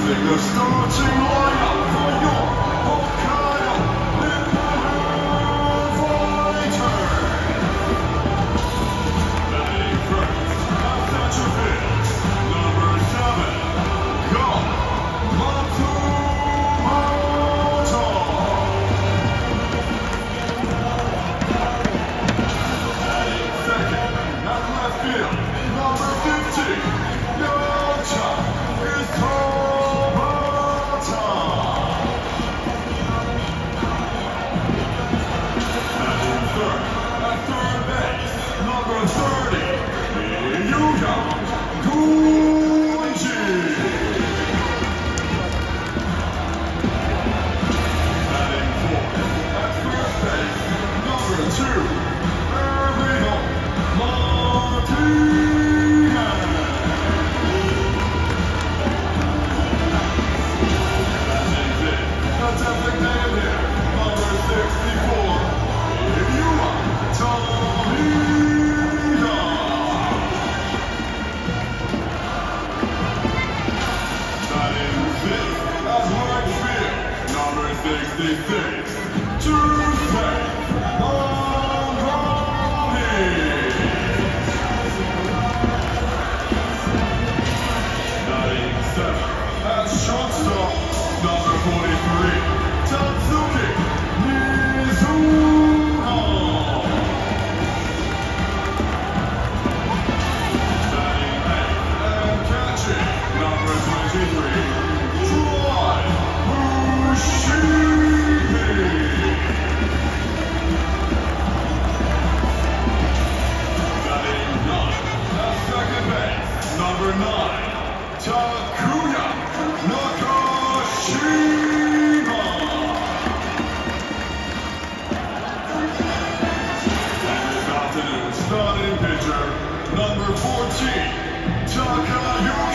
Presenting the starting lineup for your Hokkaido Nippon Fighters. Batting first, at center field, number 7, Go Matsumoto. Batting second, at left field, number 15, Yota Kawabata. Batting third, at third base, number 30, Yuya Gunji. Batting fourth, at first base, number 2, Ervino Martinez. Batting fifth, the designated hitter, number 64, Yuma Tamina. Batting sixth, at right field, number 66, Junpei Mamami. Batting seventh, at shortstop, number 43, Tatsuki Mizuno. Batting eighth and catching, number 23, Troy Fushimi. Batting ninth at second base, number 9, Takuya Nakashima. And this afternoon's starting pitcher, number 14, Takayuki